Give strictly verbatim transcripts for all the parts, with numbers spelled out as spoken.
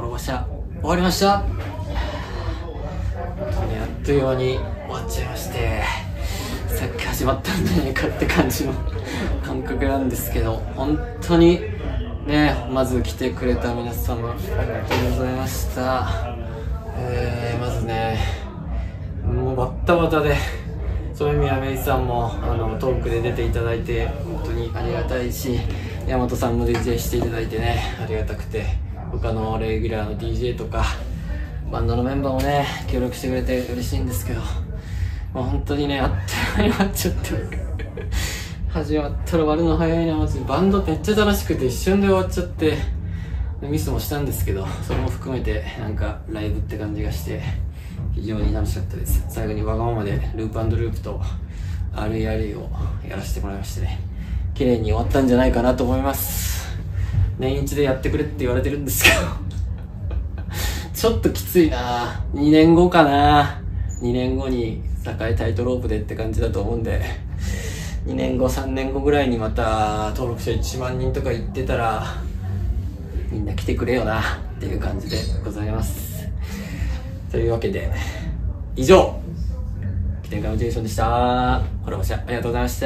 滅ぼしゃ終わりました。本当にあっという間に終わっちゃいまして、さっき始まったんじゃないかって感じの感覚なんですけど、本当にね、まず来てくれた皆様ありがとうございました。えー、まずね、もうバッタバタで、そういう宮芽衣さんもあのトークで出ていただいて本当にありがたいし、大和さんも ディージェー していただいてね、ありがたくて、他のレギュラーの ディージェー とかバンドのメンバーもね協力してくれて嬉しいんですけど、まあ、本当にねあっという間に終わっちゃって始まったら終わるの早いな。まずバンドめっちゃ楽しくて一瞬で終わっちゃって、ミスもしたんですけど、それも含めてなんかライブって感じがして非常に楽しかったです。最後にわがままでループ&ループと アールイーアールイー をやらせてもらいましてね、綺麗に終わったんじゃないかなと思います。年一でやってくれって言われてるんですけどちょっときついな。にねんごかな。にねんごに栄タイトロープでって感じだと思うんで、にねんごさんねんごぐらいにまた登録者いちまんにんとか言ってたらみんな来てくれよなっていう感じでございます。というわけで以上、起点カムジェーションでした。コラボ者ありがとうございました。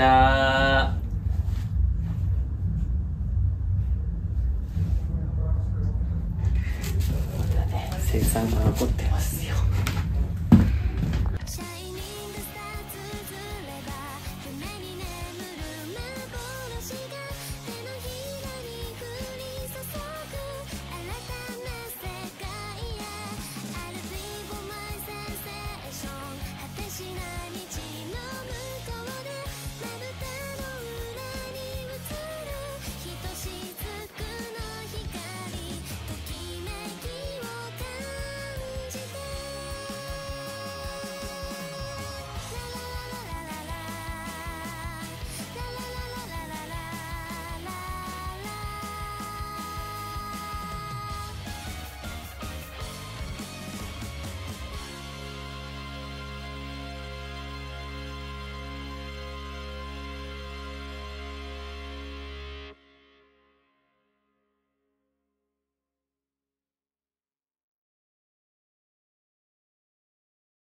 まだね生産が残ってます。